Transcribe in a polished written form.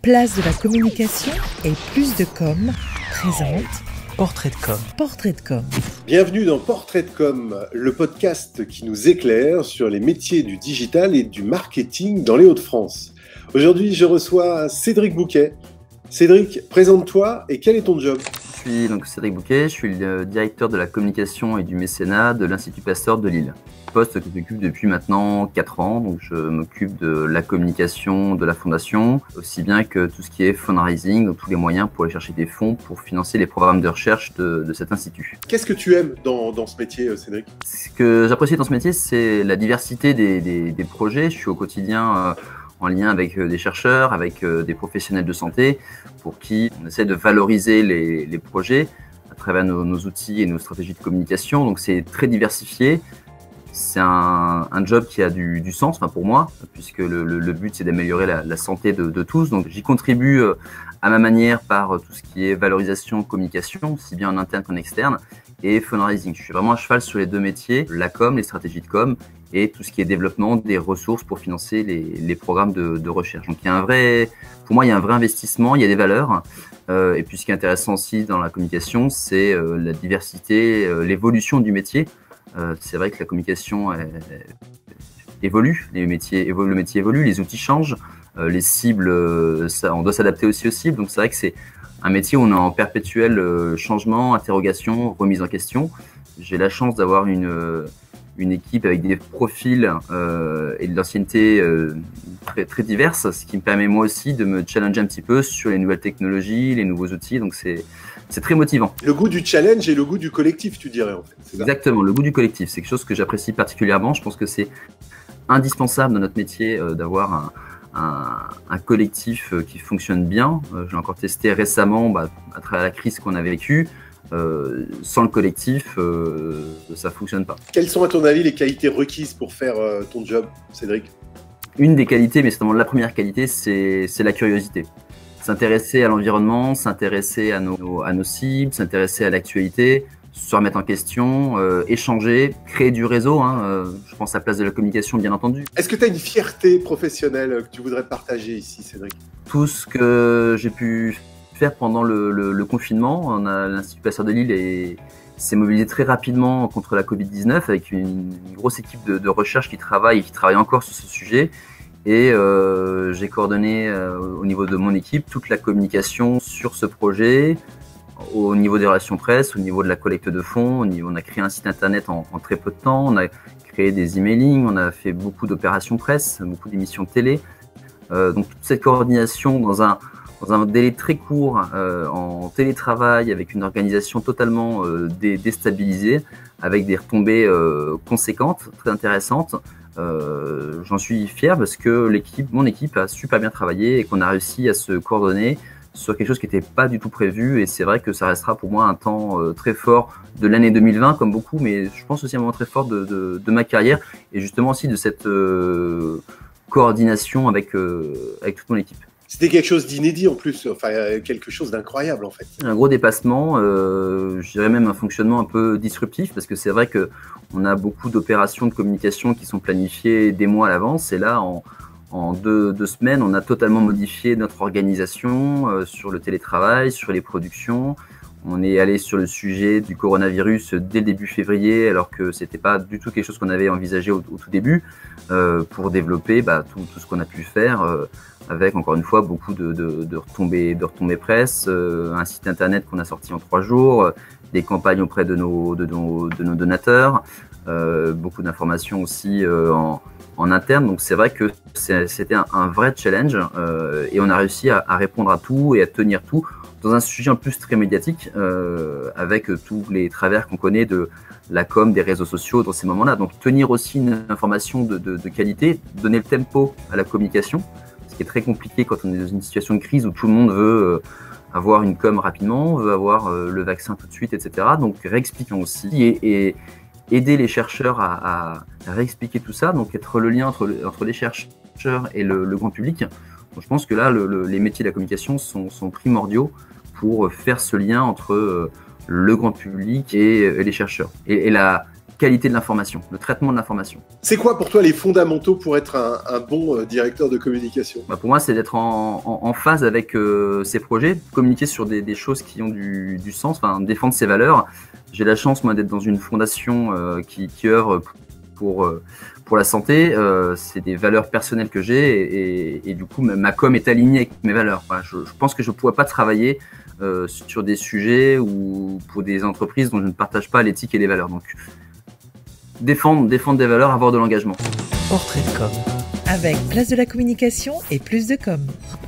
place de la communication et plus de com présente Portrait de com. Portrait de com. Bienvenue dans Portrait de com, le podcast qui nous éclaire sur les métiers du digital et du marketing dans les Hauts-de-France. Aujourd'hui, je reçois Cédric Bouquet. Cédric, présente-toi et quel est ton job ? Je suis donc Cédric Bouquet, je suis le directeur de la communication et du mécénat de l'Institut Pasteur de Lille. Poste que j'occupe depuis maintenant 4 ans, donc je m'occupe de la communication de la fondation, aussi bien que tout ce qui est fundraising, donc tous les moyens pour aller chercher des fonds pour financer les programmes de recherche de cet institut. Qu'est-ce que tu aimes dans ce métier, Cédric ? Ce que j'apprécie dans ce métier, c'est la diversité des projets. Je suis au quotidien en lien avec des chercheurs, avec des professionnels de santé, pour qui on essaie de valoriser les projets à travers nos outils et nos stratégies de communication. Donc c'est très diversifié. C'est un job qui a du sens, enfin pour moi, puisque le but c'est d'améliorer la santé de tous. Donc j'y contribue à ma manière par tout ce qui est valorisation, communication, aussi bien en interne qu'en externe, et fundraising. Je suis vraiment à cheval sur les deux métiers, la com, les stratégies de com, et tout ce qui est développement des ressources pour financer les programmes de recherche. Donc pour moi, il y a un vrai investissement, il y a des valeurs. Et puis ce qui est intéressant aussi dans la communication, c'est la diversité, l'évolution du métier. C'est vrai que la communication évolue, le métier évolue, les outils changent, les cibles, on doit s'adapter aussi aux cibles. Donc c'est vrai que c'est un métier où on est en perpétuel changement, interrogation, remise en question. J'ai la chance d'avoir une équipe avec des profils et de l'ancienneté très, très diverses, ce qui me permet moi aussi de me challenger un petit peu sur les nouvelles technologies, les nouveaux outils. Donc c'est très motivant. Le goût du challenge et le goût du collectif, tu dirais en fait. C'est ça ? Exactement, le goût du collectif, c'est quelque chose que j'apprécie particulièrement. Je pense que c'est indispensable dans notre métier d'avoir un collectif qui fonctionne bien. Je l'ai encore testé récemment à travers la crise qu'on a vécue. Sans le collectif, ça ne fonctionne pas. Quelles sont à ton avis les qualités requises pour faire ton job, Cédric ? Une des qualités, mais c'est vraiment la première qualité, c'est la curiosité. S'intéresser à l'environnement, s'intéresser à nos cibles, s'intéresser à l'actualité, se remettre en question, échanger, créer du réseau. Je pense à la place de la communication, bien entendu. Est-ce que tu as une fierté professionnelle que tu voudrais partager ici, Cédric ? Tout ce que j'ai pu faire pendant le confinement, l'Institut Pasteur de Lille s'est mobilisé très rapidement contre la Covid-19 avec une grosse équipe de recherche qui travaille encore sur ce sujet. Et j'ai coordonné au niveau de mon équipe toute la communication sur ce projet, au niveau des relations presse, au niveau de la collecte de fonds. On a créé un site internet en très peu de temps, on a créé des emailing, on a fait beaucoup d'opérations presse, beaucoup d'émissions de télé. Donc toute cette coordination dans un délai très court, en télétravail, avec une organisation totalement déstabilisée, avec des retombées conséquentes, très intéressantes. J'en suis fier parce que mon équipe a super bien travaillé et qu'on a réussi à se coordonner sur quelque chose qui n'était pas du tout prévu. Et c'est vrai que ça restera pour moi un temps très fort de l'année 2020, comme beaucoup, mais je pense aussi un moment très fort de ma carrière et justement aussi de cette coordination avec toute mon équipe. C'était quelque chose d'inédit en plus, enfin quelque chose d'incroyable en fait. Un gros dépassement, je dirais même un fonctionnement un peu disruptif, parce que c'est vrai qu'on a beaucoup d'opérations de communication qui sont planifiées des mois à l'avance, et là en deux semaines, on a totalement modifié notre organisation sur le télétravail, sur les productions. On est allé sur le sujet du coronavirus dès le début février, alors que c'était pas du tout quelque chose qu'on avait envisagé au tout début, pour développer tout ce qu'on a pu faire, avec encore une fois beaucoup de retombées presse, un site internet qu'on a sorti en 3 jours, des campagnes auprès de nos donateurs, beaucoup d'informations aussi en interne. Donc c'est vrai que c'était un vrai challenge, et on a réussi à répondre à tout et à tenir tout dans un sujet en plus très médiatique, avec tous les travers qu'on connaît de la com, des réseaux sociaux dans ces moments-là. Donc tenir aussi une information de qualité, donner le tempo à la communication, ce qui est très compliqué quand on est dans une situation de crise où tout le monde veut avoir une com rapidement, veut avoir le vaccin tout de suite, etc. Donc réexpliquons aussi et aider les chercheurs à réexpliquer tout ça, donc être le lien entre les chercheurs et le grand public. Donc, je pense que là, les métiers de la communication sont primordiaux pour faire ce lien entre le grand public et les chercheurs. Et la qualité de l'information, le traitement de l'information. C'est quoi pour toi les fondamentaux pour être un bon directeur de communication ? Pour moi, c'est d'être en phase avec ses projets, communiquer sur des choses qui ont du sens, défendre ses valeurs. J'ai la chance, moi, d'être dans une fondation qui œuvre pour la santé. C'est des valeurs personnelles que j'ai et du coup, ma com est alignée avec mes valeurs. Voilà, je pense que je ne pourrais pas travailler sur des sujets ou pour des entreprises dont je ne partage pas l'éthique et les valeurs. Donc, défendre des valeurs, avoir de l'engagement. Portrait de com. Avec place de la communication et plus de com.